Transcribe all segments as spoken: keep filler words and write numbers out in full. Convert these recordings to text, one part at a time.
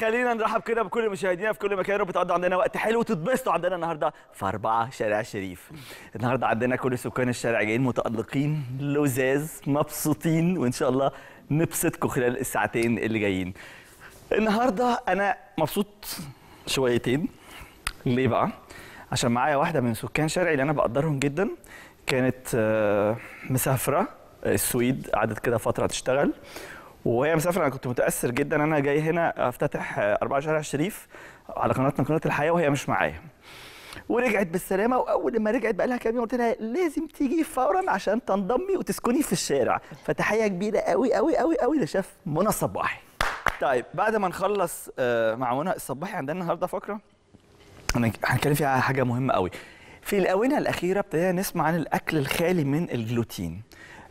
خلينا نرحب كده بكل مشاهدينا في كل مكان، وبتقضوا عندنا وقت حلو وتتبسطوا عندنا النهارده في أربعة شارع شريف. النهارده عندنا كل سكان الشارع جايين متألقين لزاز مبسوطين، وإن شاء الله نبسطكم خلال الساعتين اللي جايين. النهارده أنا مبسوط شويتين. ليه بقى؟ عشان معايا واحدة من سكان شارعي اللي أنا بقدرهم جدا، كانت مسافرة السويد، قعدت كده فترة تشتغل، وهي مسافره. انا كنت متاثر جدا، انا جاي هنا افتتح أربعة شارع الشريف على قناتنا قناه الحياه وهي مش معايا، ورجعت بالسلامه. واول ما رجعت بقى لها كام يوم قلت لها لازم تيجي فورا عشان تنضمي وتسكني في الشارع، فتحيه كبيره قوي قوي قوي قوي لشيف منى الصباحي. طيب بعد ما نخلص مع منى الصباحي، عندنا النهارده فقره هنتكلم فيها على حاجه مهمه قوي. في الاونه الاخيره ابتدينا نسمع عن الاكل الخالي من الجلوتين،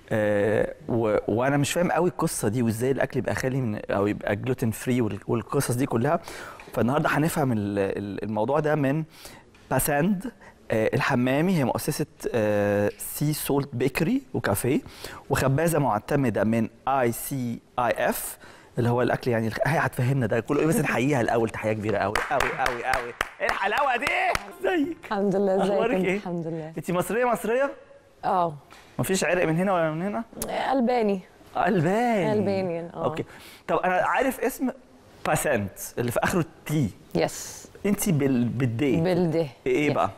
أه و... وانا مش فاهم قوي القصه دي، وازاي الاكل يبقى خالي من او يبقى جلوتين فري والقصص دي كلها. فالنهارده هنفهم الموضوع ده من باساند أه الحمامي. هي مؤسسه أه سي سولت بيكري وكافيه، وخبازه معتمده من اي سي اي اف اللي هو الاكل يعني. هي هتفهمنا ده كله، بس نحييها الاول تحيه كبيره قوي قوي قوي قوي. ايه الحلاوه دي؟ ازيك؟ الحمد لله. ازيك؟ ايه الحمد لله. انت مصريه مصريه؟ اه. مفيش عرق من هنا ولا من هنا؟ ألباني. ألباني. ألباني اه. اوكي. طب انا عارف اسم باسنت اللي في اخره تي. يس. انت بال بالدي. بالده. ايه بقى؟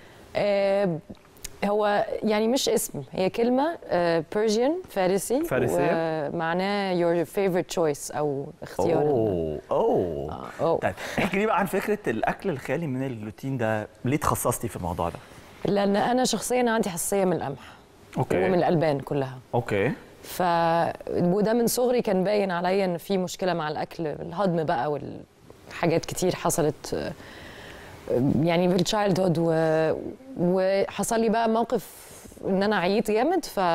آه هو يعني مش اسم، هي كلمة بيرجيان فارسي فارسية ومعناه your favorite choice أو اختيار. اوه اوه أوه. طيب احكي لي بقى عن فكرة الأكل الخالي من الجلوتين ده، ليه تخصصتي في الموضوع ده؟ لأن أنا شخصيا عندي حساسية من القمح. اوكي. ومن الألبان كلها. اوكي. ف وده من صغري كان باين عليا إن في مشكلة مع الأكل، الهضم بقى والحاجات كتير حصلت يعني في التشايلد هود، و... وحصل لي بقى موقف ان انا عييت جامد. ف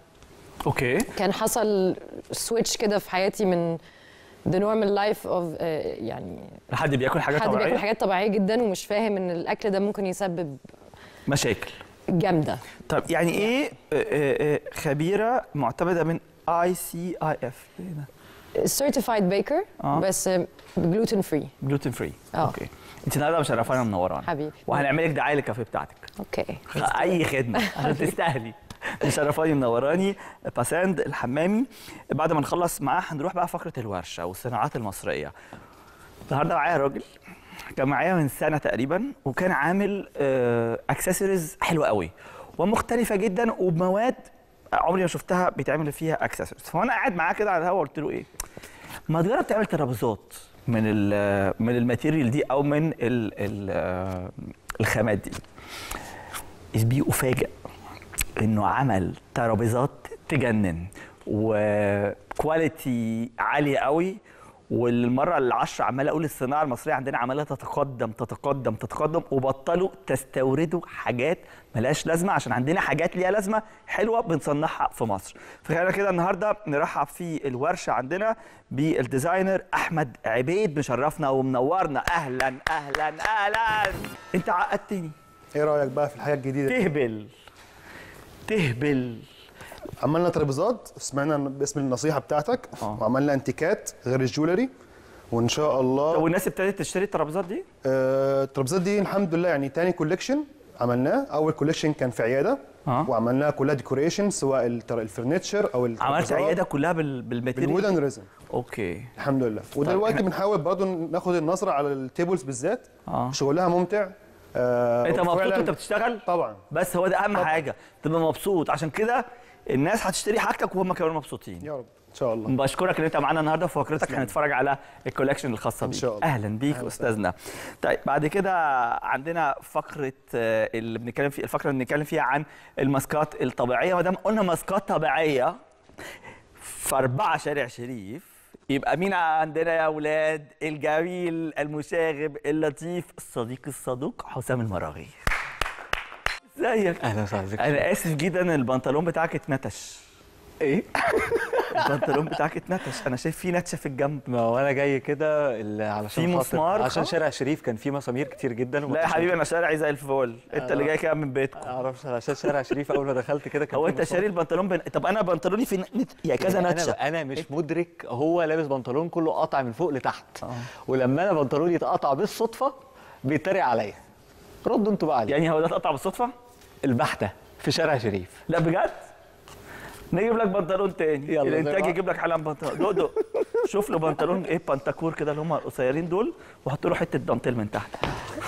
اوكي. كان حصل سويتش كده في حياتي من the normal life of uh, يعني حد بياكل حاجات حد طبيعيه، حد بياكل حاجات طبيعيه جدا ومش فاهم ان الاكل ده ممكن يسبب مشاكل جامده. طب يعني ايه خبيره معتمده من اي سي اي اف؟ certified baker آه. بس gluten free. gluten free. آه. اوكي. انت النهارده مشرفانا ومنورانا حبيبي، وهنعمل لك دعايه للكافيه بتاعتك. اوكي. اي خدمه عشان تستاهلي. مشرفاني منوراني باساند الحمامي. بعد ما نخلص معاه هنروح بقى فقره الورشه والصناعات المصريه. النهارده معايا راجل كان معايا من سنه تقريبا، وكان عامل اكسسوارز حلوه قوي ومختلفه جدا وبمواد عمري ما شفتها بيتعمل فيها اكسسوارز. فانا قاعد معاه كده على الهوا قلت له ايه، ما تجرب تعمل ترابيزات من ال من الماتيريال دي او من ال ال الخامات دي. اسبي افاجئ انه عمل ترابيزات تجنن وكواليتي عاليه قوي. والمره العشرة عمال اقول الصناعه المصريه عندنا عماله تتقدم تتقدم تتقدم، وبطلوا تستوردوا حاجات ملهاش لازمه عشان عندنا حاجات ليها لازمه حلوه بنصنعها في مصر. فخلينا كده النهارده نرحب في الورشه عندنا بالديزاينر احمد عبيد، مشرفنا ومنورنا. اهلا اهلا اهلا. انت عقدتني. ايه رايك بقى في الحاجه الجديده؟ تهبل تهبل. عملنا ترابيزات سمعنا باسم النصيحه بتاعتك أوه. وعملنا انتيكات غير الجولري، وان شاء الله. طب والناس ابتدت تشتري الترابيزات دي؟ آه الترابيزات دي الحمد لله يعني تاني كوليكشن عملناه. اول كوليكشن كان في عياده أه. وعملناها كلها ديكوريشن، سواء الفرنتشر او عملت عياده كلها بالماتيريال بالوودن ريزن. اوكي الحمد لله. ودلوقتي بنحاول برضه ناخد النظره على التيبلز بالذات. أه. شغلها ممتع. آه انت مبسوط وانت بتشتغل؟ طبعا. بس هو ده اهم طبعًا. حاجه، تبقى مبسوط، عشان كده الناس هتشتري حاجتك وهم كمان مبسوطين. يا رب ان شاء الله. بشكرك ان انت معانا النهارده في فقرتك. هنتفرج على الكولكشن الخاصه بيك ان شاء الله. اهلا بيك استاذنا. طيب بعد كده عندنا فقره اللي بنتكلم فيها، الفقره اللي بنتكلم فيها عن الماسكات الطبيعيه. ما دام قلنا ماسكات طبيعيه في أربعة شارع شريف، يبقى مين عندنا يا اولاد؟ الجميل المشاغب اللطيف الصديق الصدوق حسام المراغي. ازيك؟ اهلا وسهلا. انا اسف جدا البنطلون بتاعك اتنتش. ايه؟ البنطلون بتاعك اتنتش، انا شايف فيه نتشه في الجنب. ما هو انا جاي كده ال- علشان في خاطر- مسمار عشان خ- شارع شريف كان فيه مسامير كتير جدا. لا يا حبيبي انا شارعي زي الفل، انت اللي جاي كده من بيتكم. ما اعرفش، عشان شارع شريف اول ما دخلت كده كان هو فيه انت مسمار. شاري البنطلون بن... طب انا بنطلوني في نت... يا كذا يعني نتشه. انا انا مش مدرك هو لابس بنطلون كله قطع من فوق لتحت. آه. ولما انا بنطلوني اتقطع بالصدفه بيتريق عليا. ردوا انتوا بقى عليه. يعني هو ده اتقطع بالصدفه؟ البحته في شارع شريف. لا بجد؟ نجيب لك بنطلون تاني، يلا زي الانتاج بعض. يجيب لك حلقه بنطلون. دق دق شوف له بنطلون ايه بنتاكور كده اللي هم القصيرين دول، وحط له حته دانتيل من تحت.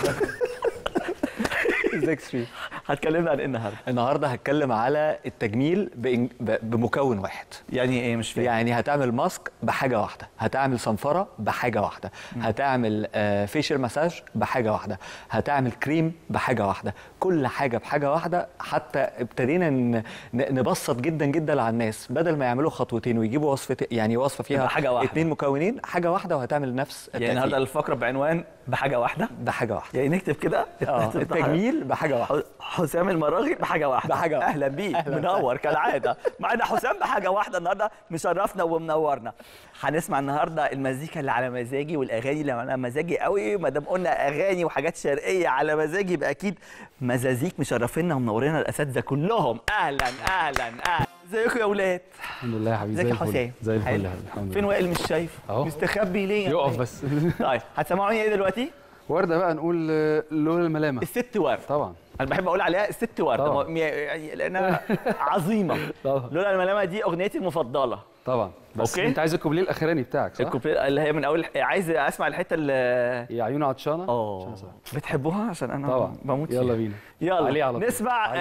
ازيك شريف؟ هتكلمنا عن ايه النهارده؟ النهارده هتكلم على التجميل بإن- ب- بمكون واحد. يعني ايه مش فاهم؟ يعني هتعمل ماسك بحاجه واحده، هتعمل صنفره بحاجه واحده، هتعمل آه فيشل مساج بحاجه واحده، هتعمل كريم بحاجه واحده، كل حاجه بحاجه واحده. حتى ابتدينا ن- ن- نبسط جدا جدا على الناس، بدل ما يعملوا خطوتين ويجيبوا وصفه، يعني وصفه فيها تبقى حاجة واحدة. اتنين مكونين، حاجه واحده وهتعمل نفس يعني النهارده التأثير. الفقره بعنوان بحاجه واحده، بحاجه واحده. يعني نكتب كده اه التجميل بحاجه واحده. حسام المراغي بحاجه واحده. بحاجة واحدة. اهلا بيك، أهلاً منور كالعاده. معانا حسام بحاجه واحده النهارده، مشرفنا ومنورنا. هنسمع النهارده المزيكا اللي على مزاجي والاغاني اللي على مزاجي قوي. ما دام قلنا اغاني وحاجات شرقيه على مزاجي يبقى اكيد مزازيك مشرفينا ومنورينا الاساتذه كلهم. اهلا اهلا اهلا. ازيكم يا اولاد؟ الحمد لله يا حبيبي. ازيك زي يا الفل. حسام؟ زي الفل حلو. يا حبيبي. الحمد فين لله. وائل مش شايف؟ أهو. مستخبي ليه يا يقف وائل؟ بس. طيب هتسمعوني ايه دلوقتي؟ ورده بقى نقول آه، لون الملامه. الست ورد. طبعا انا بحب اقول عليها الست ورده طبعا. م- يعني لانها عظيمه. طبعا لولا الملامه دي اغنيتي المفضله. طبعا. بس أوكي. انت عايز الكوبليه الاخراني بتاعك صح؟ الكوبليه اللي هي من اول عايز اسمع الحته اللي يا عيون عطشانه. اه عشان صح. بتحبوها عشان انا طبعا بموت يلا فيها. بينا. يلا عليه على طول. نسمع عليه على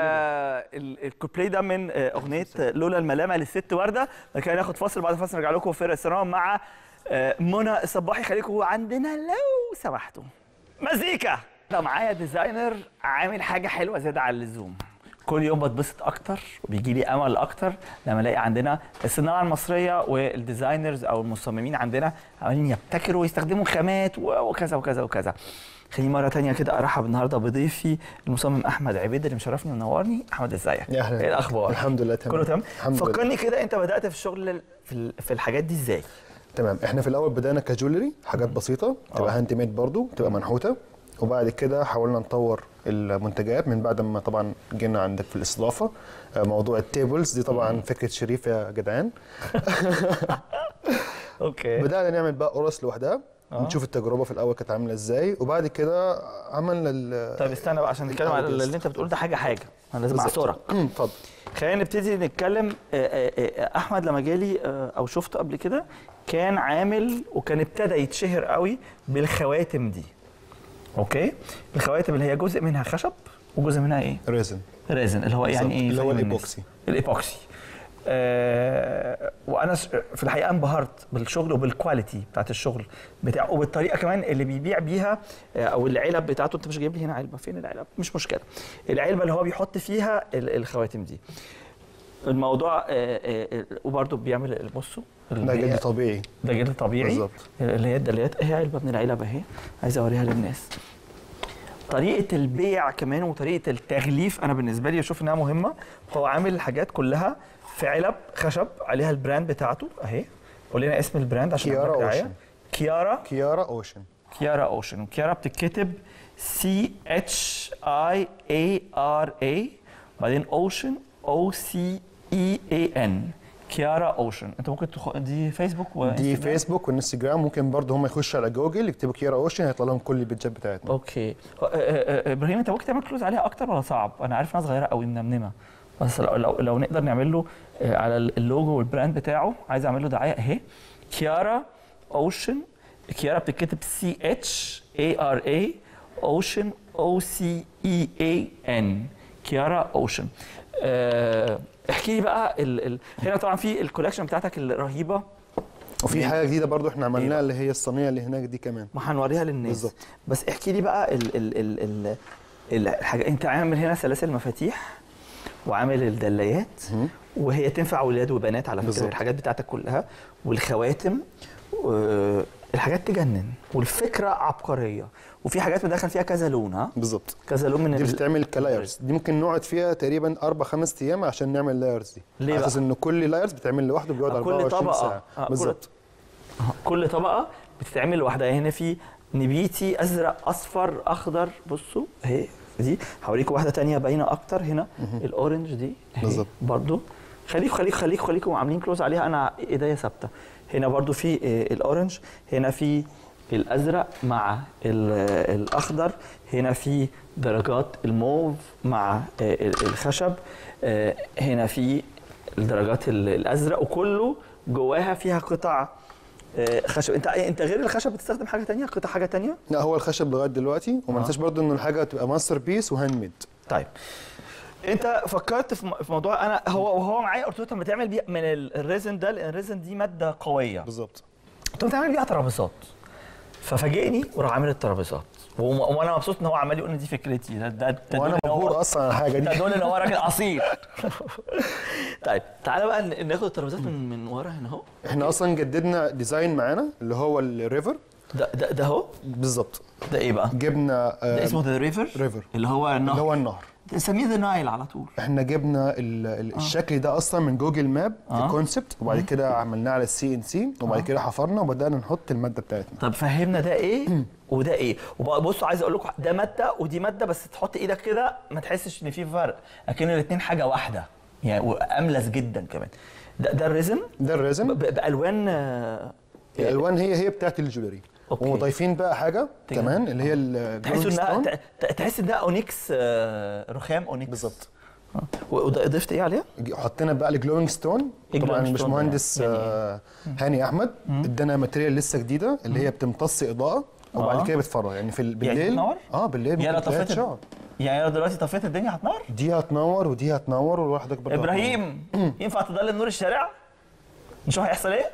آه ال- الكوبليه ده من آه اغنيه لولا الملامه للست ورده. لكن هناخد فاصل، بعد الفاصل نرجع لكم في رسالة مع آه منى الصباحي. خليكم عندنا لو سمحتوا. مزيكا. ده معايا ديزاينر عامل حاجه حلوه زياده عن اللزوم. كل يوم بتبسط اكتر وبيجي لي امل اكتر لما الاقي عندنا الصناعه المصريه والديزاينرز او المصممين عندنا عمالين يبتكروا ويستخدموا خامات وكذا وكذا وكذا. خليني مره تانية كده ارحب النهارده بضيفي المصمم احمد عبيد اللي مشرفني ومنورني. احمد ازيك؟ يا أهلاً. ايه الاخبار؟ الحمد لله تمام. كله تمام. الحمد لله. فكرني كده، انت بدات في الشغل في ال- في الحاجات دي ازاي؟ تمام، احنا في الاول بدانا كجولري، حاجات بسيطه تبقى هاند ميد برضو، تبقى منحوته. وبعد كده حاولنا نطور المنتجات من بعد ما طبعا جينا عندك في الاستضافه. آه، موضوع التيبلز دي طبعا فكره شريف يا جدعان. اوكي. بدانا نعمل بقى قرص لوحدها، آه. نشوف التجربه في الاول كانت عامله ازاي، وبعد كده عملنا ال طيب استنى بقى عشان نتكلم على اللي انت بتقول ده حاجه حاجه. انا لازم اعصرك. اتفضل. خلينا نبتدي نتكلم. آه، آه، آه، احمد لما جالي آه، او شفته قبل كده كان عامل وكان ابتدى يتشهر قوي بالخواتم دي. اوكي. الخواتم اللي هي جزء منها خشب وجزء منها ايه؟ ريزن. ريزن اللي هو يعني بالظبط. ايه؟ اللي هو فاهم الناس. الإيبوكسي. الايبوكسي. آه وانا س- في الحقيقه انبهرت بالشغل وبالكواليتي بتاعت الشغل بتاعه وبالطريقه كمان اللي بيبيع بيها آه او العلب بتاعته. انت مش جايب لي هنا علبه، فين العلب؟ مش مشكله. العلبه اللي هو بيحط فيها ال- الخواتم دي. الموضوع آه آه آه، وبرده بيعمل بصوا ده جلد طبيعي. ده جلد طبيعي بالظبط. اللي هي الدليات اهي علبه من العلب اهي، عايز اوريها للناس. طريقه البيع كمان وطريقه التغليف انا بالنسبه لي اشوف انها مهمه. هو عامل الحاجات كلها في علب خشب عليها البراند بتاعته اهي. قول لنا اسم البراند عشان كيارا نعمل دعاية. أوشن. كيارا كيارا اوشن. كيارا اوشن. كيارا بتتكتب سي اتش اي اي ار اي بعدين اوشن او سي اي اي ان. كيارا اوشن. انت ممكن تخ... دي فيسبوك دي وإنستجرام؟ فيسبوك وانستجرام. ممكن برضه هم يخشوا على جوجل يكتبوا كيارا اوشن هيطلع لهم كل البيتجات بتاعتنا. اوكي. آه، آه، آه، ابراهيم انت ممكن تعمل كلوز عليها اكتر ولا صعب؟ انا عارف انها صغيره قوي منمنمه، بس لو لو, لو نقدر نعمل له آه، على اللوجو والبراند بتاعه. عايز اعمل له دعايه اهي. كيارا اوشن. كيارا بتتكتب سي اتش اي ار اي اوشن او سي اي اي ان. كيارا اوشن. آه، احكي لي بقى ال ال هنا طبعا في الكولكشن بتاعتك الرهيبه. وفي حاجه جديده برضه احنا عملناها اللي هي الصينيه اللي هناك دي كمان. ما هنوريها للناس بالظبط. بس احكي لي بقى ال ال ال ال ال- الحاجه. انت عامل هنا سلاسل مفاتيح وعامل الدلايات وهي تنفع ولاد وبنات على فكره. بالظبط. الحاجات بتاعتك كلها والخواتم و- الحاجات تجنن والفكره عبقريه وفي حاجات مدخل فيها كذا لون. ها بالظبط، كذا لون من دي ال... بتتعمل كلايرز، دي ممكن نقعد فيها تقريبا اربع خمس ايام عشان نعمل لايرز دي. ليه على اساس ان كل لايرز بتتعمل لوحده بيقعد آه، كل أربعة وعشرين طبقة. ساعه. آه، بالظبط. كل... كل طبقه بتتعمل لوحدها. هنا في نبيتي ازرق اصفر اخضر، بصوا اهي دي. هوريكم واحده تانية باينه اكتر هنا، الاورنج دي بالظبط برضو. خليكم خليكم خليكم خليكم عاملين كلوز عليها، انا ايديا ثابته. هنا برضو في الاورنج، هنا في الازرق مع الاخضر، هنا في درجات الموف مع الخشب، هنا في الدرجات الازرق، وكله جواها فيها قطع خشب. انت انت غير الخشب بتستخدم حاجه ثانيه، قطع حاجه ثانيه؟ لا هو الخشب لغايه دلوقتي، وما ننساش برضو ان الحاجه تبقى ماستر بيس وهاند ميد. طيب انت فكرت في موضوع، انا هو وهو معايا قلت له طب ما تعمل بيه من الريزن ده، لان الريزن دي ماده قويه. بالظبط. طب تعمل بيها ترابيزات. ففاجئني وراح عامل الترابيزات، وانا مبسوط ان هو عمال يقول ان دي فكرتي. ده ده وانا مبهور اصلا على الحاجه دي. ده دول ان هو راجل اصيل. طيب تعالى بقى ناخد الترابيزات من من ورا هنا اهو. احنا اصلا جددنا ديزاين معانا اللي هو الريفر ده ده ده اهو. بالظبط. ده ايه بقى؟ جبنا ده اسمه ذا ريفر. ريفر اللي هو النهر. اللي هو النهر. نسميه ذا نايل على طول. احنا جبنا ال ال آه. الشكل ده اصلا من جوجل ماب آه. الكونسبت، وبعد كده عملناه على السي ان سي، وبعد آه. كده حفرنا وبدانا نحط الماده بتاعتنا. طب فهمنا ده ايه وده ايه. وبصوا عايز اقول لكم ده ماده ودي ماده، بس تحط ايدك كده ما تحسش ان في فرق، لكن الاثنين حاجه واحده يعني، واملس جدا كمان. ده ده الريزن. ده الريزن بالوان. الالوان هي هي بتاعت الجولري. ومضيفين بقى حاجه تجد. كمان اللي هي الجلوينج ستون. تحس ان ده اونيكس، رخام اونيكس. بالظبط. وضفت ايه عليها؟ حطينا بقى الجلوينج ستون. طبعا الباشمهندس يعني هاني احمد ادانا ماتيريال لسه جديده اللي هي بتمتص اضاءه، وبعد آه. كده بتفرغ يعني في بالليل. يعني تنور؟ اه بالليل. يعني لو طفيت الشعر، يعني لو دلوقتي طفيت الدنيا هتنور؟ دي هتنور ودي هتنور ولوحدك برضه. ابراهيم ينفع تضلم نور الشارع؟ نشوف هيحصل ايه؟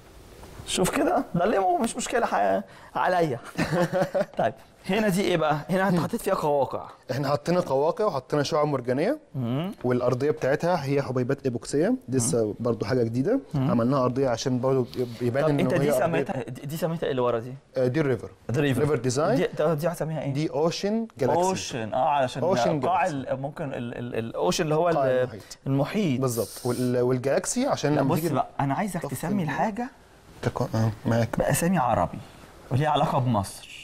شوف كده ضلمه مش مشكله ح... عليا. طيب هنا دي ايه بقى؟ هنا انت حطيت فيها قواقع. احنا حطينا قواقع وحطينا شعاب مرجانيه، والارضيه بتاعتها هي حبيبات ايبوكسيه، دي لسه برضه حاجه جديده. مم. عملناها ارضيه عشان برضه يبان ان انت هي دي سميتها دي سميتها ايه اللي ورا دي؟ آه دي الريفر. ريفر ديزاين. دي دي هتسميها ايه؟ دي اوشن جالاكسي. اوشن اه علشان قاع ممكن الاوشن اللي هو المحيط, المحيط. بالظبط. والجالاكسي عشان لما تيجي. بص بقى انا عايزك تسمي الحاجه تكون اه معاك باسامي عربي وليها علاقه بمصر.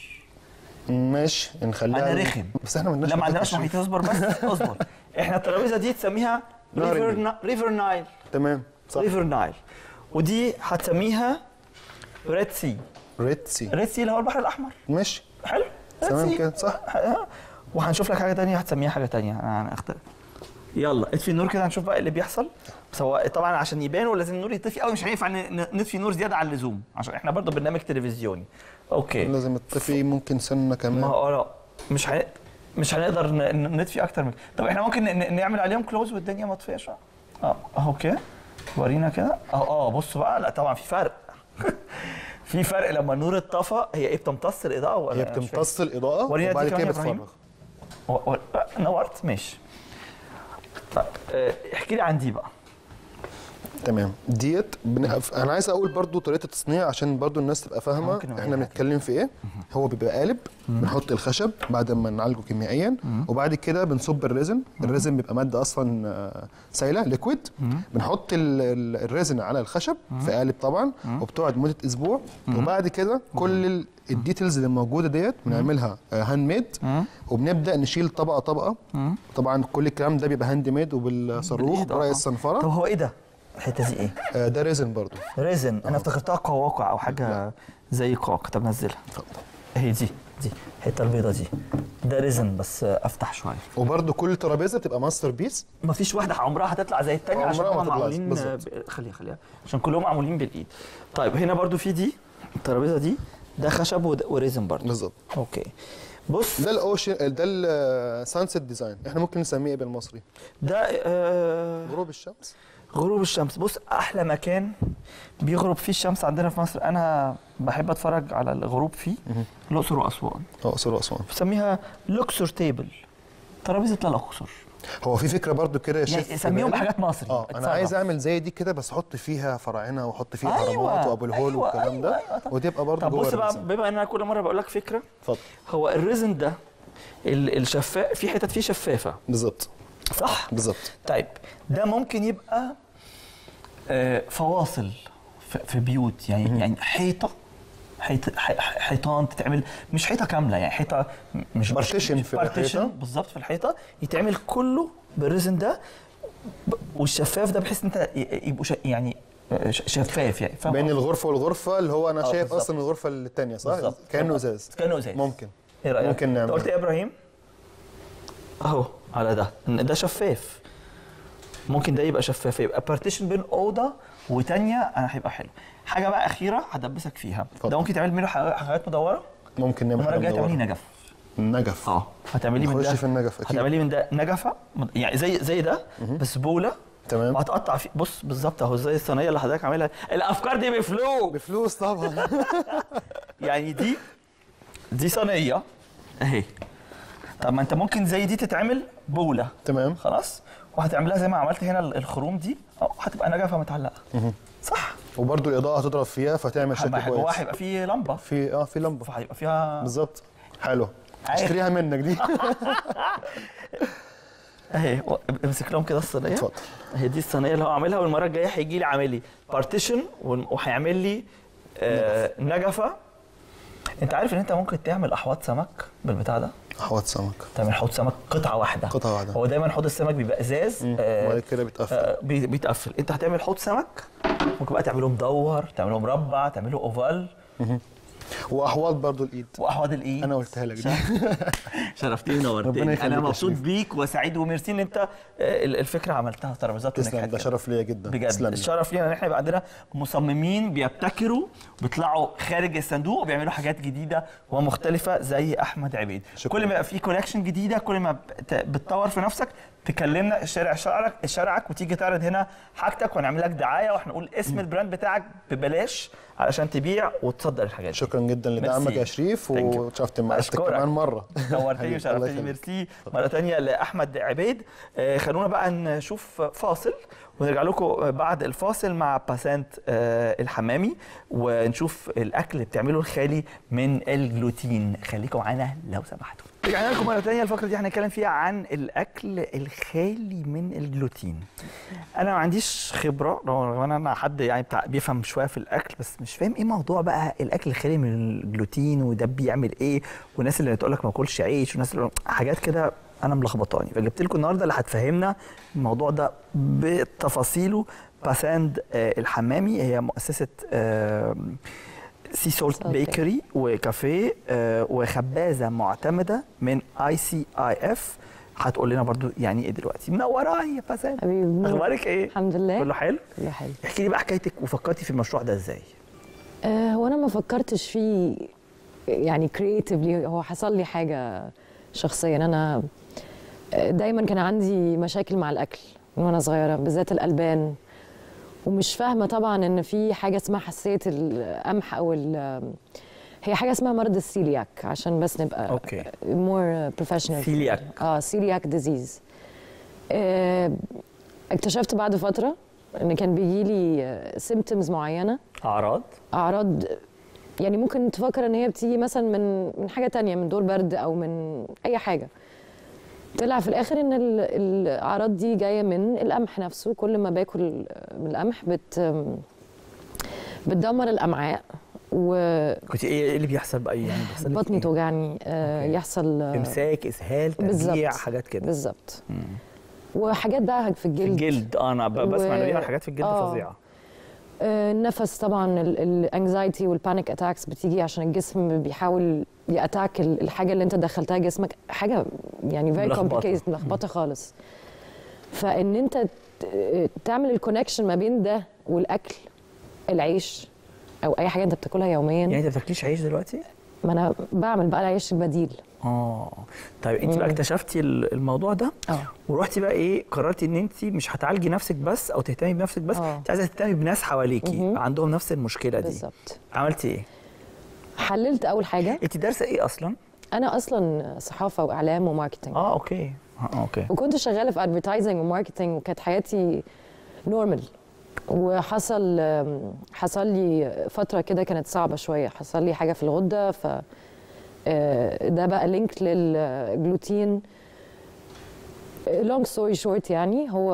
ماشي نخليها. انا رخم بس احنا لا ما عندناش محيط. اصبر بس اصبر. احنا الترابيزه دي تسميها ريفر نا... ريفر نايل. تمام صح. ريفر نايل. ودي هتسميها ريد سي. ريد سي. ريد سي اللي هو البحر الاحمر. ماشي حلو. تمام كده صح. وهنشوف لك حاجه ثانيه هتسميها حاجه ثانيه. انا اختار. يلا اطفي النور كده هنشوف بقى اللي بيحصل. بس هو طبعا عشان يبانوا لازم النور يطفي قوي، مش هينفع نطفي نور زياده عن اللزوم عشان احنا برضه برنامج تلفزيوني. اوكي لازم الطفي ممكن سنه كمان. ما هو لا مش هن... مش هنقدر نطفي اكتر من. طب احنا ممكن نعمل عليهم كلوز والدنيا مطفيه شويه. اه اهو كده ورينا كده اه اه بصوا بقى. لا طبعا في فرق. في فرق لما النور اتطفى. هي ايه بتمتص الاضاءه ولا هي بتمتص الاضاءه وبعد كده بتفرغ. و... و... نورت ماشي. طيب احكي لي عن دي بقى. تمام ديت بن... انا عايز اقول برضو طريقه التصنيع عشان برضو الناس تبقى فاهمه احنا بنتكلم في ايه. هو بيبقى قالب، بنحط الخشب بعد ما نعالجه كيميائيا، وبعد كده بنصب الريزن. الريزن بيبقى ماده اصلا سائله ليكويد. بنحط الريزن على الخشب في قالب طبعا، وبتقعد مده اسبوع، وبعد كده كل الديتيلز اللي موجوده ديت بنعملها هاند ميد، وبنبدا نشيل طبقه طبقه. طبعا كل الكلام ده بيبقى هاند ميد وبالصاروخ برأي الصنفره. طب هو ايه ده؟ الحته دي ايه؟ آه ده ريزن برضو. ريزن. انا افتكرتها قواقع او حاجه لا. زي قاق. طب نزلها. اتفضل. هي دي دي الحته البيضه دي. ده ريزن بس افتح شويه. وبرضو كل ترابيزه بتبقى ماستر بيس. مفيش واحده عمرها هتطلع زي الثانيه عشان هم معمولين ب... خليها خليها عشان كلهم معمولين بالايد. طيب هنا برضو في دي الترابيزه دي ده خشب وريزن برضو. بالظبط. اوكي بص ده الاوشن ده السانسيت ديزاين. احنا ممكن نسميه ايه بالمصري؟ ده آه غروب الشمس. غروب الشمس. بص احلى مكان بيغرب فيه الشمس عندنا في مصر انا بحب اتفرج على الغروب فيه الاقصر واسوان. الاقصر واسوان بسميها لوكسور تيبل. ترابيزه الاقصر. هو في فكره برضو كده يا يعني شيف سميهم في بالي. حاجات مصري. اه انا اتصرف. عايز اعمل زي دي كده، بس احط فيها فراعنه واحط فيها أيوة، اهرامات وابو الهول أيوة، والكلام ده، أيوة، طب. وتبقى برضو طب جوه بص بقى، الريزن. بما ان انا كل مره بقول لك فكره، اتفضل. هو الريزن ده ال- الشفاف، في حتت فيه شفافه بالظبط صح؟ بالظبط. طيب ده ممكن يبقى آه، فواصل في- في بيوت، يعني يعني حيطه حيط ح- حيطان تتعمل، مش حيطه كامله، يعني حيطه م- مش Partition في partition الحيطة. بالظبط في الحيطه، يتعمل كله بالريزن ده ب- والشفاف ده، بحيث ان انت ي- يبقوا ش- يعني آه، ش- شفاف، يعني فاهم بين قصدي؟ الغرفه والغرفه اللي هو انا آه، شايف بالظبط. اصلا الغرفه الثانيه صح؟ بالظبط. كانه ازاز. كانه ازاز ممكن. ايه رايك؟ ممكن انت نعمل. قلت ايه يا ابراهيم؟ اهو على ده، إن ده شفاف، ممكن ده يبقى شفاف، يبقى بارتيشن بين اوضه وتانيه، انا هيبقى حلو. حاجه بقى اخيره هدبسك فيها، اتفضل. ده ممكن تعمل منه ح- حاجات مدوره. ممكن نعمل المره حاجه الجايه تعملي مدورة. نجف. النجف. اه هتعملي من نخش ده في النجف أكيد. هتعملي من ده نجفه، يعني زي زي ده بس بوله. تمام. وهتقطع فيه، بص بالظبط اهو زي الصينيه اللي حضرتك عاملها. الافكار دي بفلوس بفلوس طبعا. يعني دي دي صينيه اهي. طب ما انت ممكن زي دي تتعمل بوله، تمام. خلاص، وهتعملها زي ما عملت هنا الخروم دي، اه هتبقى نجفه متعلقه صح. وبرده الاضاءه هتضرب فيها فتعمل شكل هيبقى جواها كويس. هيبقى فيه لمبه، في اه في لمبه فهيبقى فيها بالظبط. حلو. عارف. اشتريها منك دي. اهي و- امسك لهم كده الصينيه. اتفضل. هي دي الصينيه اللي هو عاملها، والمره الجايه هيجي لي عامل لي بارتيشن وهيعمل لي آه نجفه. انت عارف ان انت ممكن تعمل احواض سمك بالبتاع ده؟ احواض سمك. تعمل حوض سمك قطعه واحده. قطعة واحدة. هو دايما حوض السمك بيبقى ازاز آه وبعد كده بيتقفل. آه بي- بيتقفل. انت هتعمل حوض سمك، ممكن بقى تعمله مدور، تعمله مربع، تعمله اوفال. واحواض برضو الايد. واحواض الايد. انا قلتها لك دي. شرفتني ربنا ونورتني. يخليك انا يا مبسوط شريف. بيك وسعيد وميرسي ان انت آه، الفكره عملتها ترابيزات تسلم، ونجحت ده كده. شرف ليا جدا. بجد تسلم لي. الشرف لينا ان احنا يبقى عندنا مصممين بيبتكروا، بيطلعوا خارج الصندوق وبيعملوا حاجات جديده ومختلفه زي احمد عبيد. شكراً. كل ما يبقى في كولكشن جديده، كل ما بت- بتطور في نفسك، تكلمنا الشارع شارعك شارعك وتيجي تعرض هنا حاجتك ونعمل لك دعايه، واحنا نقول اسم البراند بتاعك ببلاش علشان تبيع وتصدر الحاجات دي. شكرا جدا لدعمك ميرسي. يا شريف، Thank you. وتشرفت معاك أشكرك. كمان مره. نورتني حبيبي، الله وشرفتني. يخليك. ميرسي مره ثانيه لاحمد عبيد. آه، خلونا بقى نشوف فاصل ونرجع لكم بعد الفاصل مع باسنت آه، الحمامي، ونشوف الاكل اللي بتعمله الخالي من الجلوتين. خليكم معانا لو سمحتوا. رجعنا لكم مره ثانيه. الفقره دي هنتكلم فيها عن الاكل الخالي من الجلوتين. انا ما عنديش خبره، رغم ان انا حد يعني بتاع بيفهم شويه في الاكل، بس مش فاهم ايه موضوع بقى الاكل الخالي من الجلوتين، وده بيعمل ايه، والناس اللي بتقول لك ما اكلش عيش، والناس اللي حاجات كده انا ملخبطاني. فجبت لكم النهارده اللي هتفهمنا الموضوع ده بتفاصيله باسند آه، الحمامي. هي مؤسسه آه، سي سولت Salt بيكري وكافيه آه، وخبازه معتمده من اي سي اي اف. هتقول لنا برضو يعني ايه دلوقتي. منوراي يا باسند. حبيبي بنور. اخبارك ايه؟ الحمد لله. كله حلو؟ كله حلو. احكي لي بقى حكايتك وفكرتي في المشروع ده ازاي؟ آه، هو انا ما فكرتش فيه يعني كرييتيفلي، هو حصل لي حاجه شخصيا. انا آه، دايما كان عندي مشاكل مع الاكل من وانا صغيره، بالذات الالبان، ومش فاهمه طبعا ان في حاجه اسمها حساسيه القمح او ال- هي حاجه اسمها مرض السيلياك، عشان بس نبقى أوكي. مور بروفيشنال. سيلياك. اه سيلياك ديزيز. آه، اكتشفت بعد فتره ان كان بيجي لي سيمبتومز معينه، اعراض؟ اعراض يعني ممكن تفكر ان هي بتيجي مثلا من من حاجه تانية، من دور برد او من اي حاجه. طلع في الاخر ان ال- الاعراض دي جايه من القمح نفسه. كل ما باكل من القمح بت بتدمر الامعاء، وبطني كنت ايه اللي بيحصل بقى يعني؟ بيحصل لك إيه؟ توجعني، آه، أوكي. يحصل آه، امساك، اسهال، بالظبط. ترجيع، حاجات كده. بالظبط. وحاجات بقى في الجلد. الجلد، اه انا ب- بسمع ان ليها حاجات في الجلد آه. فظيعه. آه، النفس طبعا، الانكزايتي والبانيك اتاكس بتيجي عشان الجسم بيحاول ياتاك ال- الحاجه اللي انت دخلتها جسمك، حاجه يعني فيري ملخبطة. كومبليكيتد، ملخبطه خالص. فان انت ت- تعمل الكونكشن ما بين ده والاكل، العيش او اي حاجه انت بتاكلها يوميا. يعني انت ما بتاكليش عيش دلوقتي؟ ما انا بعمل بقى العيش البديل. اه طيب انت بقى مم. اكتشفتي ال- الموضوع ده اه ورحتي بقى ايه، قررتي ان انت مش هتعالجي نفسك بس او تهتمي بنفسك بس، آه. انت عايزه تهتمي بناس حواليكي مهم. عندهم نفس المشكله دي. بالظبط. عملتي ايه؟ حللت اول حاجه. انت دارسه ايه اصلا؟ انا اصلا صحافه واعلام وماركتنج. اه اوكي آه، اوكي. وكنت شغاله في ادفرتايزنج وماركتنج وكانت حياتي نورمال. وحصل حصل لي فتره كده كانت صعبه شويه، حصل لي حاجه في الغده، ف ده بقى لينك للجلوتين. لونج ستوري شورت يعني، هو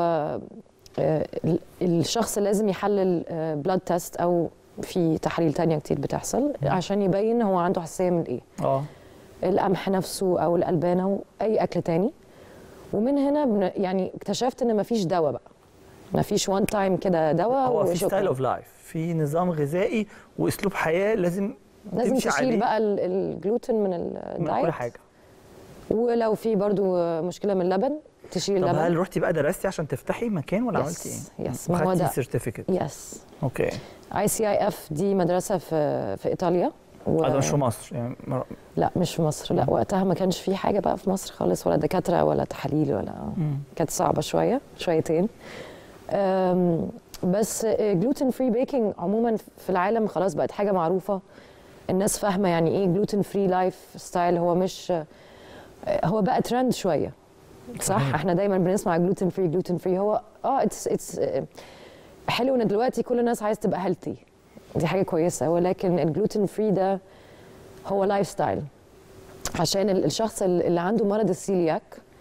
الشخص لازم يحلل بلاد تيست او في تحاليل تانية كتير بتحصل عشان يبين هو عنده حساسيه من ايه. اه القمح نفسه او الالبان او اي اكل تاني. ومن هنا بن يعني اكتشفت ان مفيش دواء بقى، مفيش وان تايم كده دواء. هو في وشكراً. ستايل اوف لايف، في نظام غذائي واسلوب حياه لازم لازم تمشي تشيل عليه بقى ال- الجلوتين من الدايت. من كل حاجه. ولو في برضو مشكله من اللبن تشيل طب اللبن. هل رحتي بقى درستي عشان تفتحي مكان ولا يس، عملتي ايه؟ يس، ما هو خدتي ده. سيرتيفيكت. يس. اوكي. اي سي اي اف دي مدرسه في في ايطاليا. و... هذا مش في مصر يعني مر... لا مش في مصر، لا وقتها ما كانش في حاجه بقى في مصر خالص، ولا دكاتره ولا تحاليل ولا مم. كانت صعبه شويه شويتين. أم، بس جلوتين فري بيكنج عموما في العالم خلاص بقت حاجه معروفه. الناس فاهمه يعني ايه جلوتين فري لايف ستايل. هو مش هو بقى ترند شويه، صح؟ احنا دايما بنسمع جلوتين فري جلوتين فري. هو اه اتس اتس حلو ان دلوقتي كل الناس عايز تبقى هيلثي، دي حاجه كويسه، ولكن الجلوتين فري ده هو لايف ستايل. عشان ال- الشخص اللي عنده مرض السيلياك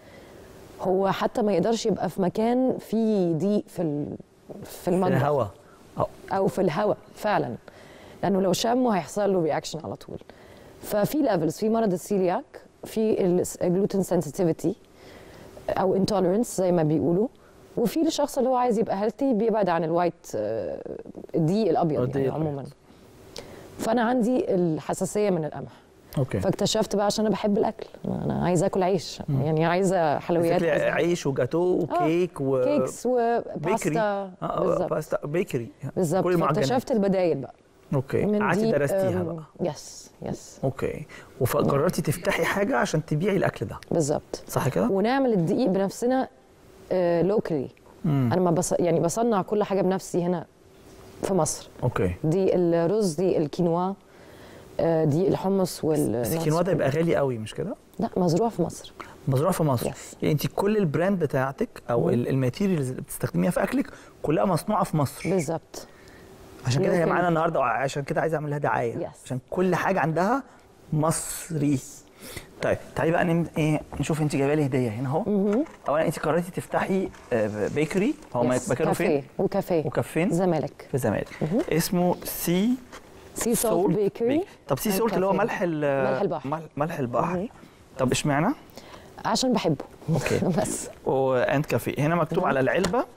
هو حتى ما يقدرش يبقى في مكان فيه ضيق في ال- في المطبخ الهواء. او في الهواء فعلا، لانه لو شمه هيحصل له رياكشن على طول. ففي ليفلز في مرض السيلياك، في الجلوتين سنسيتيفيتي او انتوليرنس زي ما بيقولوا، وفي الشخص اللي هو عايز يبقى هيلثي بيبعد عن الوايت آه، الدقيق الابيض الدقيق يعني الأبيض. عموما. فانا عندي الحساسيه من القمح. اوكي. فاكتشفت بقى عشان انا بحب الاكل، انا عايزه اكل عيش، يعني عايزه حلويات، تاكلي عايزة عيش وجاتو وكيك و كيكس بيكري. وباستا. اه بالظبط باستا بيكري. بالظبط. كل المعجنات. فاكتشفت البدايل بقى. اوكي. من قعدتي دي، درستيها أم، بقى. يس يس اوكي. وقررتي تفتحي حاجه عشان تبيعي الاكل ده، بالظبط. صح كده؟ ونعمل الدقيق بنفسنا لوكالي. انا ما بص... يعني بصنع كل حاجه بنفسي هنا في مصر. اوكي. دي الرز، دي الكينوا، آه، دي الحمص وال بس الكينوا ده يبقى غالي قوي مش كده؟ لا مزروع في مصر. مزروع في مصر. Yes. يعني انت كل البراند بتاعتك او ال- الماتيريالز اللي بتستخدميها في اكلك كلها مصنوعه في مصر. بالظبط. عشان كده هي local. معانا النهارده، وعشان كده عايز اعمل لها دعايه. Yes. عشان كل حاجه عندها مصري. طيب تعالي بقى نم... ايه نشوف انت جايبه لي هديه هنا اهو. اولا انت قررتي تفتحي آه، بيكري، هو Yes. مكانه فين؟ كافيه وكافيه وكافين زمالك. في الزمالك. اسمه سي سي سولت بيكري. طب سي سولت اللي هو ملح ال- ملح البحر. مل- ملح البحر. طب اشمعنى؟ عشان بحبه. اوكي. بس واند كافيه هنا مكتوب على العلبه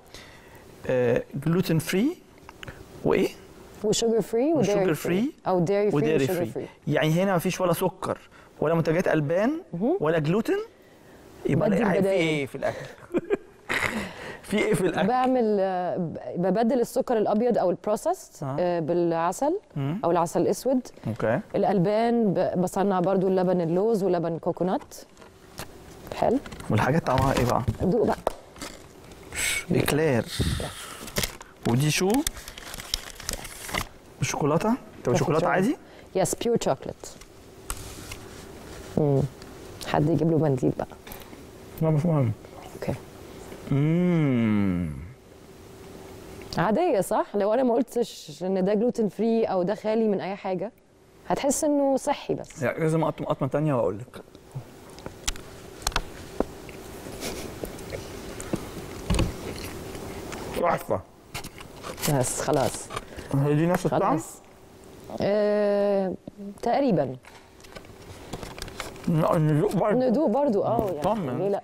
جلوتين فري وايه؟ وشوجر فري وشوجر وديري فري فري او ديري فري وديري وشوجر فري. فري. يعني هنا مفيش ولا سكر ولا منتجات البان ولا جلوتين. يبقى بدي لا- في البدايل. ايه في الاكل؟ في ايه في الاكل؟ بعمل آه، ب- ببدل السكر الابيض او البروسيس آه. بالعسل مم. او العسل الاسود. اوكي. الالبان ب- بصنع برضو اللبن اللوز ولبن كوكونات. حلو. والحاجات طعمها ايه بقى؟ دوق بقى. اكلير. ودي شو؟ بالشوكولاته؟ طب شوكولاته عادي؟ يس بيور شوكليت. حد يجيب له منديل بقى. لا مش مهم. اوكي. اممم عاديه صح؟ لو انا ما قلتش ان ده جلوتين فري او ده خالي من اي حاجه هتحس انه صحي بس. يعني لازم اقطم قطمه ثانيه واقول لك. تحفه. بس خلاص. هي دي نفس الطعم؟ خلاص. آه، تقريبا. لا الندوق برضه. ندوق برضو اه طعم. يعني ليه لا.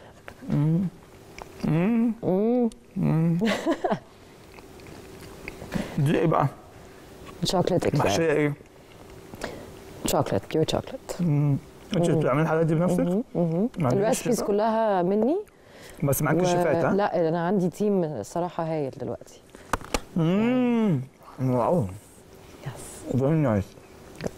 دي ايه بقى؟ شوكليت اكلير. محشيه ايه؟ شوكليت بيور شوكليت. انت بتعملي الحاجات دي بنفسك؟ ما عندكيش الريسبيز شيف؟ كلها مني. بس معاكي شيفات ها؟ لا انا عندي تيم صراحه هايل دلوقتي. اممم واو يس فيري نايس. جود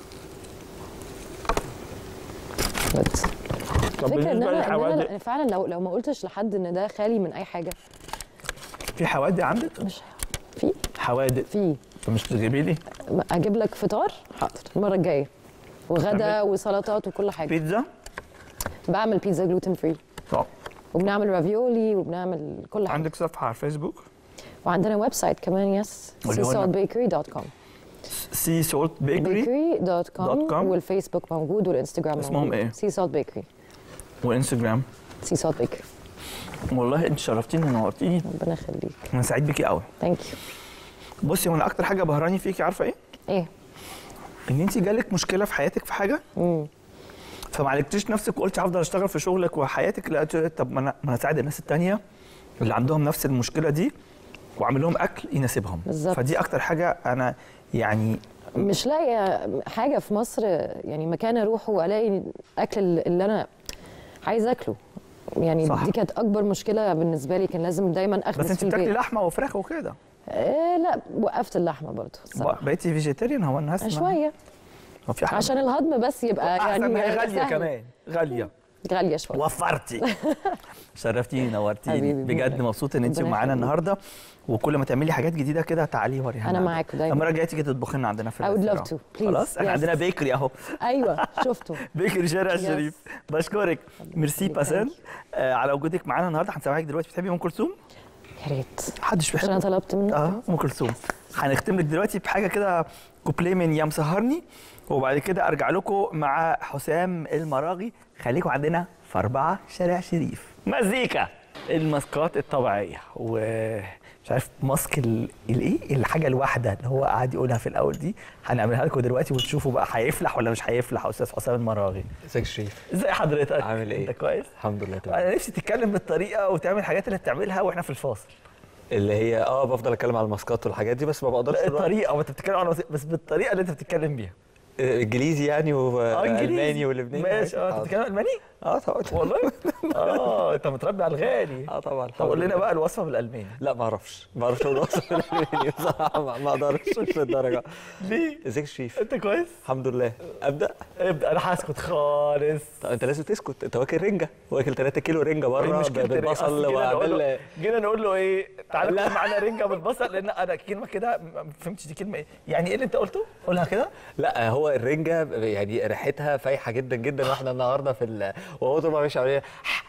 جود. طب فكرة ان بالنسبه انا إن للحوادق، انا فعلا لو لو ما قلتش لحد ان ده خالي من اي حاجه في حوادق عندك؟ مش في حوادق في فمش تجيبي لي اجيب لك فطار حاضر المره الجايه وغدا تعمل- وسلطات وكل حاجه. بيتزا؟ بعمل بيتزا جلوتين فري. طب وبنعمل رافيولي وبنعمل كل حاجه. عندك صفحه على الفيسبوك؟ وعندنا ويب سايت كمان، يس واللي سي هو سولت بيكري دوت كوم. سي سولت بيكري بيكري دوت كوم، كوم. والفيسبوك موجود والانستغرام موجود. اسمهم إيه؟ سي سولت بيكري. وانستجرام. سي سولت بيكري. والله انت شرفتيني ونورتيني، ربنا يخليك. انا سعيد بيكي قوي. ثانك يو. بصي، وانا اكتر حاجه بهراني فيكي عارفه ايه؟ ايه؟ ان انت جالك مشكله في حياتك في حاجه، امم فما عالجتيش نفسك وقلت هفضل اشتغل في شغلك وحياتك، لا طب ما انا ما انا اساعد الناس التانيه اللي عندهم نفس المشكله دي واعمل لهم اكل يناسبهم. بالظبط. فدي اكتر حاجه انا يعني مش لاقيه حاجه في مصر، يعني مكان اروحه والاقي اكل اللي انا عايزه اكله. يعني صح. دي كانت اكبر مشكله بالنسبه لي، كان لازم دايما بس اخبز انت في البيت. بتاكلي لحمه وفراخ وكده. إيه لا، وقفت اللحمه برضه الصراحة. بقيتي فيجيتيريان؟ هو الناس ما- شويه هو في حاجه عشان الهضم بس يبقى احسن يعني ما هي غاليه سهل. كمان، غاليه. غاليه شويه. وفرتي. شرفتيني نورتيني حبيبي، بجد، ربنا مبسوط ان انت ربنا معانا يخليك. النهارده، وكل ما تعملي حاجات جديده كده تعالي وريها أنا لنا. معاكوا دايما. المره الجايه تيجي تطبخي لنا عندنا في I would الريستوران. love to, please. خلاص احنا Yes. عندنا بيكري اهو. ايوه شفته. بيكري شارع Yes. الشريف. بشكرك، ميرسي Thank you. باسل آه على وجودك معانا النهارده. هنسمعك دلوقتي. بتحبي ام كلثوم؟ يا ريت. محدش عشان انا بيحب طلبت منك. اه ام كلثوم. هنختم لك دلوقتي بحاجه كده، كوبليه من يا مسهرني، وبعد كده ارجع لكم مع حسام المراغي. خليكم عندنا في أربعة شارع شريف. مزيكا الماسكات الطبيعيه، ومش عارف ماسك ال- الايه الحاجه الواحده اللي هو قاعد يقولها في الاول دي، هنعملها لكم دلوقتي وتشوفوا بقى هيفلح ولا مش هيفلح. استاذ حسام المراغي، ازيك يا شريف؟ ازي حضرتك؟ عامل ايه؟ انت كويس؟ الحمد لله تمام. انا نفسي تتكلم بالطريقه وتعمل الحاجات اللي بتعملها واحنا في الفاصل. اللي هي اه بفضل اتكلم على الماسكات والحاجات دي، بس ما بقدرش دلوقتي. الطريقه، وانت بتتكلم عن وثيقة، بس بالطريقه اللي انت بتتكلم بيها. آه، انجليزي يعني اه انجليزي والماني ولبناني. ماشي. اه انت آه، بتتكلم الماني؟ اه طبعا. والله؟ اه انت متربي على الغالي. اه طبعا. طب قول لنا بقى الوصفه بالالماني. لا ما اعرفش ما اعرفش اقول وصف الالماني بصراحه، ما ما اقدرش مش للدرجه. ليه؟ ازيك يا شريف؟ انت كويس؟ الحمد لله. ابدا. ابدا. انا هسكت خالص. طب انت لازم تسكت، انت واكل رنجه، واكل ثلاثة كيلو رنجه ايه بره مشكلة الرنجة؟ بالبصل أصل جينا نقول له- وعامل. جينا نقول له ايه، تعالى لا. كل معانا رنجه بالبصل، لان انا كلمه كده ما فهمتش دي كلمه ايه. يعني ايه اللي انت قلته؟ قولها كده. لا هو الرنجه يعني ريحتها فايحه جدا جدا، واحنا النهارده في ال... وهو طول ما ماشي عليه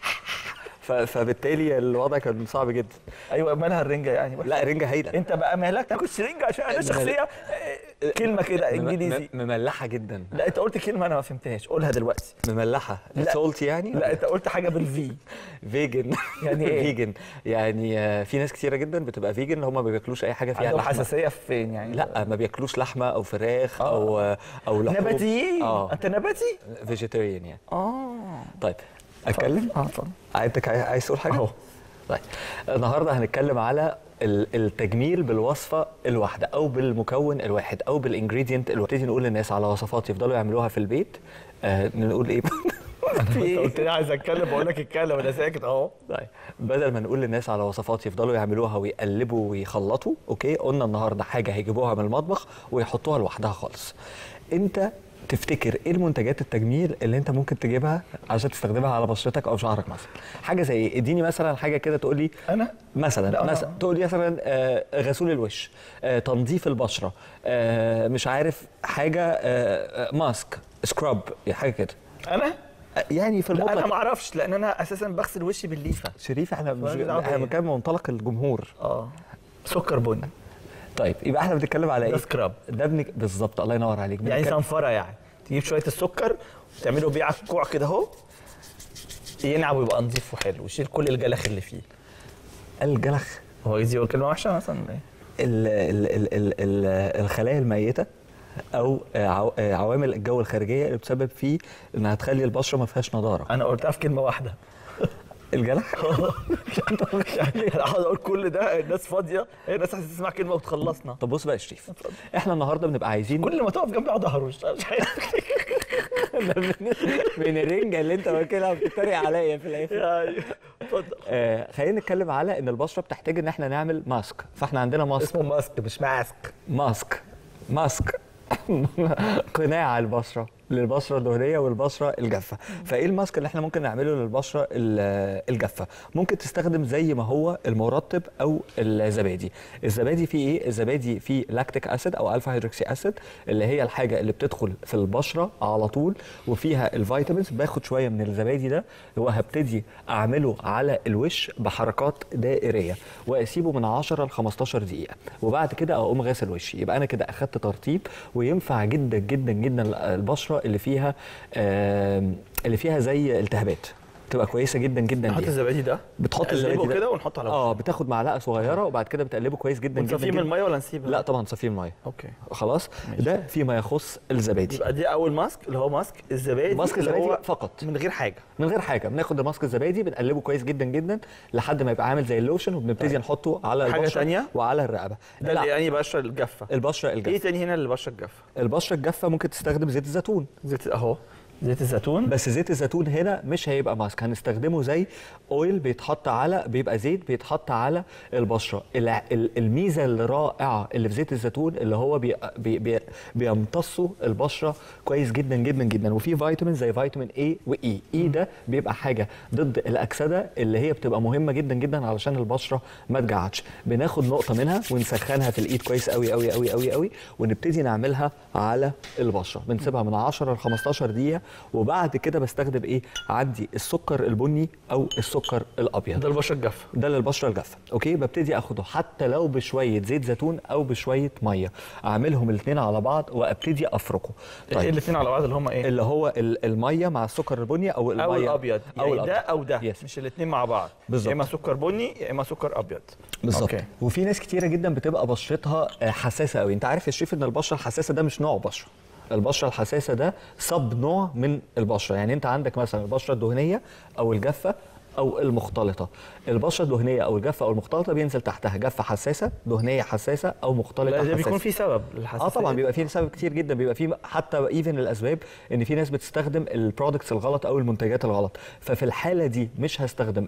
ف... فبالتالي الوضع كان صعب جدا. ايوه مالها الرنجه يعني؟ لا رنجه هايله. انت بقى مالك تاكلش رنجه؟ عشان انا شخصيه آه، كلمه كده مم- انجليزي. م- مملحه جدا. لا انت قلت كلمه انا ما فهمتهاش، قولها دلوقتي. مملحه لا. سولت يعني. لا انت قلت حاجه بالفي. فيجن. يعني ايه؟ فيجن يعني آه، في ناس كتيره جدا بتبقى فيجن، هم ما بياكلوش اي حاجه فيها عندهم لحمه. حساسيه فين يعني؟ لا ما بياكلوش لحمه او فراخ او او لحوم. نباتيين. اه انت نباتي؟ فيجيتيريان يعني. اه طيب اتكلم. اه اتفضل. عايزك عايز تقول حاجه؟ اهو. طيب النهارده هنتكلم على ال- التجميل بالوصفه الواحده او بالمكون الواحد او بالانجريدينت الواحد. نبتدي نقول للناس على وصفات يفضلوا يعملوها في البيت. آه نقول ايه؟ انت قلت لي عايز اتكلم، بقول لك اتكلم، انا ساكت اهو. طيب بدل ما نقول للناس على وصفات يفضلوا يعملوها ويقلبوا ويخلطوا، اوكي قلنا النهارده حاجه هيجيبوها من المطبخ ويحطوها لوحدها خالص. انت تفتكر ايه المنتجات التجميل اللي انت ممكن تجيبها عشان تستخدمها على بشرتك او شعرك مثلا؟ حاجه زي ايه؟ اديني مثلا حاجه كده تقول لي. انا مثلا لا، مثلا أنا- تقول لي مثلا آه، غسول الوش، آه، تنظيف البشره، آه، مش عارف حاجه، آه، آه، ماسك، سكراب، حاجه كده. انا آه، يعني في لا انا المطلق. ما اعرفش، لان انا اساسا بغسل وشي بالليفه. شريف احنا مش ماليش دعوة احنا بإيه. بنتكلم من منطلق الجمهور. اه سكر بني. طيب يبقى احنا بنتكلم على ايه؟ ده سكراب. ده بنك... بالظبط، الله ينور عليك. يعني بنتكلم- صنفره، يعني تجيب شويه السكر وتعمله بيه على الكوع كده اهو، ينعم ويبقى نظيف وحلو ويشيل كل الجلخ اللي فيه. الجلخ. هو يجي كلمه وحشه مثلا ولا ايه؟ ال... ال... ال... ال... ال... الخلايا الميته او عو... عوامل الجو الخارجيه اللي بتسبب فيه انها تخلي البشره ما فيهاش نضاره. انا قلتها في كلمه واحده. الجلخ. يعني انا هقعد اقول كل ده، الناس فاضيه، هي الناس عايزه تسمع كلمه وتخلصنا. طب بص بقى يا شريف، احنا النهارده بنبقى عايزين كل ما تقف جنبي اقعد اهرش. مش عارف. من الرنجه اللي انت واكلها بتتريق عليا في الاخر. يعني اتفضل. آه خلينا نتكلم على ان البشره بتحتاج ان احنا نعمل ماسك، فاحنا عندنا ماسك. اسمه ماسك مش ماسك. ماسك ماسك قناع البشره للبشره الدهنيه والبشره الجافه. فايه الماسك اللي احنا ممكن نعمله للبشره الجافه؟ ممكن تستخدم زي ما هو المرطب او الزبادي. الزبادي فيه ايه؟ الزبادي فيه لاكتيك اسيد او الفا هيدروكسي اسيد، اللي هي الحاجه اللي بتدخل في البشره على طول وفيها الفيتامينز. باخد شويه من الزبادي ده وهبتدي اعمله على الوش بحركات دائريه واسيبه من عشرة ل خمستاشر دقيقه، وبعد كده اقوم غاسل وشي. يبقى انا كده اخدت ترطيب، وينفع جدا جدا جدا البشره اللي فيها اللي فيها زي التهابات، تبقى كويسه جدا جدا. نحط الزبادي ده، بتحط الزبادي كده ونحطه على اه بتاخد معلقه صغيره وبعد كده بتقلبه كويس جدا جدا. نصفيه من الميه ولا نسيبه؟ لا طبعا نصفيه من الميه. اوكي خلاص ماشي. ده فيما يخص الزبادي. يبقى دي اول ماسك اللي هو ماسك الزبادي. ماسك الزبادي فقط من غير حاجه من غير حاجه. بناخد الماسك الزبادي بنقلبه كويس جدا جدا لحد ما يبقى عامل زي اللوشن، وبنبتدي نحطه على حاجه البشره ثانيه وعلى الرقبه. ده اللي يعني بشره الجافه. البشره الجافه. ايه تاني هنا للبشره الجافه؟ البشره الجافه ممكن تستخدم زيت الزيتون. زيت اهو زيت الزيتون. بس زيت الزيتون هنا مش هيبقى ماسك، هنستخدمه زي اويل بيتحط على بيبقى زيت بيتحط على البشره. الميزه الرائعه اللي في زيت الزيتون اللي هو بي بي بي بيمتصوا البشره كويس جدا جدا جدا، وفي فيتامين زي فيتامين اي واي. اي ده بيبقى حاجه ضد الاكسده اللي هي بتبقى مهمه جدا جدا علشان البشره ما تجعدش. بناخد نقطه منها ونسخنها في الايد كويس قوي قوي قوي قوي قوي، ونبتدي نعملها على البشره. بنسيبها من عشرة ل خمستاشر دقيقه، وبعد كده بستخدم ايه؟ عندي السكر البني او السكر الابيض. ده البشره الجافه. ده للبشره الجافه. اوكي، ببتدي اخده حتى لو بشويه زيت زيتون او بشويه ميه، اعملهم الاثنين على بعض وابتدي افركه. طيب ايه الاثنين على بعض اللي هم ايه؟ اللي هو الميه مع السكر البني او الميه او الابيض، يعني أو ده الأبيض. او ده يس. مش الاثنين مع بعض. بالظبط. يا اما سكر بني يا اما سكر ابيض. بالظبط. وفي ناس كتيره جدا بتبقى بشرتها حساسه قوي. انت عارف يا شريف ان البشره الحساسه ده مش نوع بشره. البشره الحساسه ده صب نوع من البشره. يعني انت عندك مثلا البشره الدهنيه او الجافه او المختلطه. البشره الدهنيه او الجافه او المختلطه بينزل تحتها جافه حساسه، دهنيه حساسه، او مختلطه حساسه. لا ده بيكون في سبب للحساسيه. اه طبعا بيبقى في سبب كتير جدا. بيبقى في حتى ايفن الاسباب ان في ناس بتستخدم البرودكتس الغلط او المنتجات الغلط. ففي الحاله دي مش هستخدم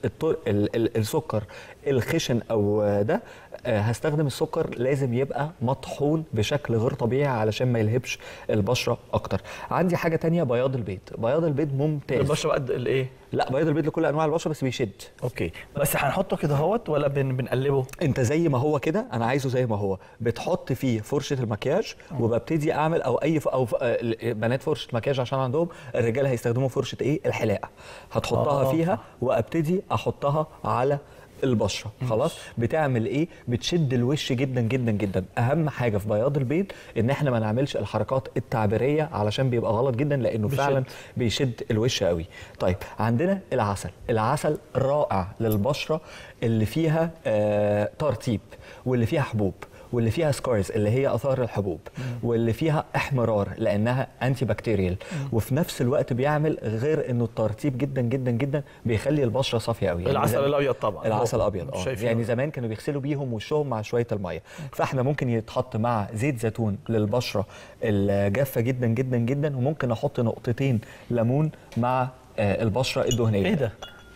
السكر الخشن او ده، هستخدم السكر لازم يبقى مطحون بشكل غير طبيعي علشان ما يلهبش البشره اكتر. عندي حاجه تانية، بياض البيض. بياض البيض ممتاز. البشره بقى الايه؟ لا بياض البيض لكل انواع البشره بس بيشد. اوكي بس هنحطه كده اهوت ولا بن بنقلبه؟ انت زي ما هو كده، انا عايزه زي ما هو. بتحط فيه فرشه المكياج وببتدي اعمل او اي ف... او ف... بنات فرشه مكياج عشان عندهم، الرجال هيستخدموا فرشه ايه؟ الحلاقه. هتحطها آه. فيها وابتدي احطها على البشره. خلاص بتعمل ايه؟ بتشد الوش جدا جدا جدا. اهم حاجه في بياض البيض ان احنا ما نعملش الحركات التعبيريه علشان بيبقى غلط جدا، لانه بيشد. فعلا بيشد الوش قوي. طيب عندنا العسل. العسل رائع للبشره اللي فيها آه ترطيب واللي فيها حبوب واللي فيها سكارز اللي هي اثار الحبوب، مم. واللي فيها احمرار لانها انتي بكتيريال، وفي نفس الوقت بيعمل غير انه الترطيب جدا جدا جدا بيخلي البشره صافيه قوي. يعني العسل الابيض طبعا. العسل الابيض اه يعني زمان كانوا بيغسلوا بيهم وشهم مع شويه الميه، فاحنا ممكن يتحط مع زيت زيتون للبشره الجافه جدا جدا جدا، وممكن احط نقطتين ليمون مع البشره الدهنيه. ايه ده؟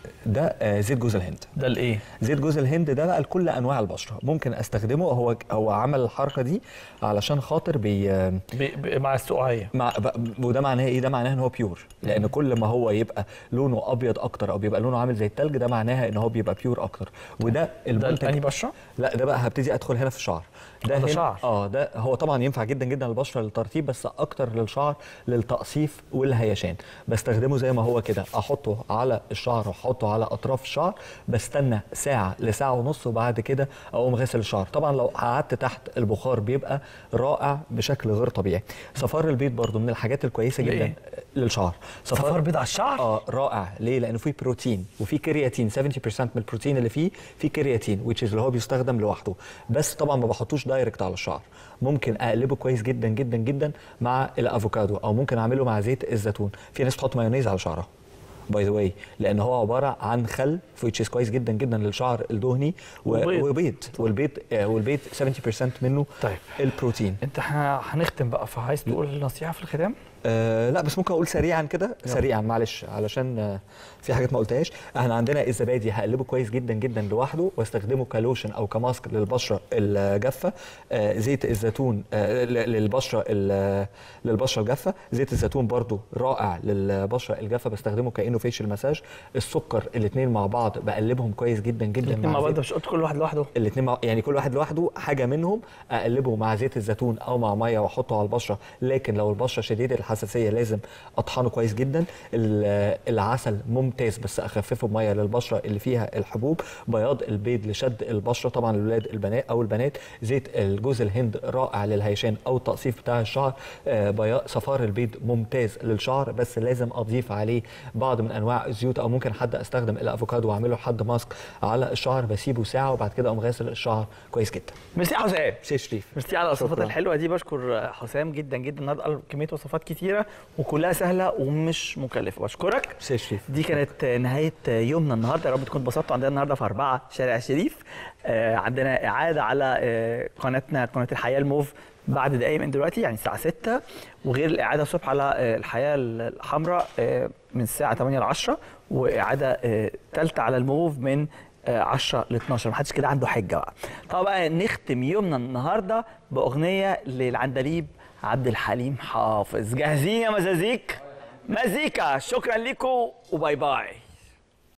ده زيت جوز الهند. ده الايه؟ زيت جوز الهند ده بقى لكل انواع البشره ممكن استخدمه. هو هو عمل الحركه دي علشان خاطر بي, بي, بي مع السقعيه. مع وده معناه ايه؟ ده معناه ان هو بيور، لان كل ما هو يبقى لونه ابيض اكتر او بيبقى لونه عامل زي التلج، ده معناها ان هو بيبقى بيور اكتر. وده المنتج. ده انهي بشره؟ لا ده بقى هبتدي ادخل هنا في الشعر. ده, ده شعر. اه ده هو طبعا ينفع جدا جدا للبشره للترطيب، بس اكتر للشعر للتقصيف والهيشان. بستخدمه زي ما هو كده، احطه على الشعر واحطه على اطراف الشعر، بستنى ساعه لساعه ونص وبعد كده اقوم غاسل الشعر. طبعا لو قعدت تحت البخار بيبقى رائع بشكل غير طبيعي. صفار البيض برضو من الحاجات الكويسه جدا ليه؟ للشعر. صفار, صفار بيض على الشعر؟ اه رائع. ليه؟ لانه فيه بروتين وفي كرياتين. سبعين بالمية من البروتين اللي فيه في كرياتين which is اللي هو بيستخدم لوحده، بس طبعا ما بحطوش دايركت على الشعر. ممكن اقلبه كويس جدا جدا جدا مع الافوكادو، او ممكن اعمله مع زيت الزيتون. في ناس بتحط مايونيز على شعرها باي ذا واي، لان هو عباره عن خل which is كويس جدا جدا للشعر الدهني وبيض. والبيض والبيض سبعين بالمية منه طيب البروتين. انت هنختم بقى، فعايز تقول نصيحه في الختام؟ آه لا بس ممكن اقول سريعا كده سريعا معلش علشان آه في حاجات ما قلتهاش. احنا عندنا الزبادي هقلبه كويس جدا جدا لوحده واستخدمه كلوشن او كماسك للبشره الجافه. آه زيت الزيتون آه للبشره للبشره الجافه. زيت الزيتون برضو رائع للبشره الجافه بستخدمه كانه فيشل مساج. السكر الاثنين مع بعض بقلبهم كويس جدا جدا الاثنين مع بعض، مش قلت كل واحد لوحده؟ الاثنين مع... يعني كل واحد لوحده حاجه منهم اقلبه مع زيت الزيتون او مع ميه واحطه على البشره. لكن لو البشره شديده الحساسيه لازم اطحنه كويس جدا. العسل ممتاز بس اخففه بميه للبشره اللي فيها الحبوب. بياض البيض لشد البشره طبعا للولاد البنات او البنات. زيت الجوز الهند رائع للهيشان او التقصيف بتاع الشعر. بياض صفار البيض ممتاز للشعر بس لازم اضيف عليه بعض من انواع الزيوت او ممكن حد استخدم الافوكادو واعمله حد ماسك على الشعر بسيبه ساعه وبعد كده اقوم غاسل الشعر كويس جدا. ميرسي يا حسام. شيف شريف. ميرسي على الوصفات الحلوه دي. بشكر حسام جدا جدا. النهارده قال كميه وصفات كتيره وكلها سهله ومش مكلفه. بشكرك. شيف شريف. دي كانت نهايه يومنا النهارده. يا رب تكونوا اتبسطتوا. عندنا النهارده في أربعة شارع شريف آه عندنا اعاده على آه قناتنا قناه الحياه الموف بعد دقايق من دلوقتي يعني الساعه ستة، وغير الاعاده الصبح على آه الحياه الحمراء آه من الساعه ثمانية ل عشرة، واعاده ثالثه آه على الموف من عشرة ل اتناشر. محدش كده عنده حجه بقى. طب بقى نختم يومنا النهارده باغنيه للعندليب عبد الحليم حافظ. جاهزين يا مزازيك؟ مزيكا. شكرا لكم وباي باي.